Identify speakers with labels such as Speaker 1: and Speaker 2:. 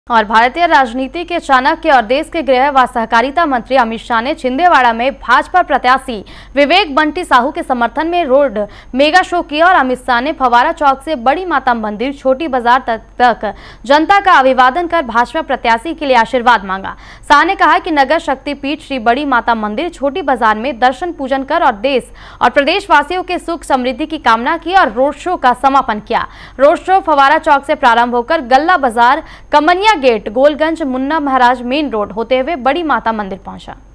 Speaker 1: और भारतीय राजनीति के चाणक्य और देश के गृह व सहकारिता मंत्री अमित शाह ने छिंदवाड़ा में भाजपा प्रत्याशी विवेक बंटी साहू के समर्थन में रोड मेगा शो किया और अमित शाह ने फवारा चौक से बड़ी माता मंदिर छोटी बाजार तक जनता का अभिवादन कर भाजपा प्रत्याशी के लिए आशीर्वाद मांगा। शाह ने कहा कि नगर शक्तिपीठ श्री बड़ी माता मंदिर छोटी बाजार में दर्शन पूजन कर और देश और प्रदेश वासियों के सुख समृद्धि की कामना की और रोड शो का समापन किया। रोड शो फवारा चौक से प्रारंभ होकर Galla Bazar, Kamaniya gate, Golganj, Munna Maharaj main road होते हुए बड़ी माता मंदिर पहुंचा।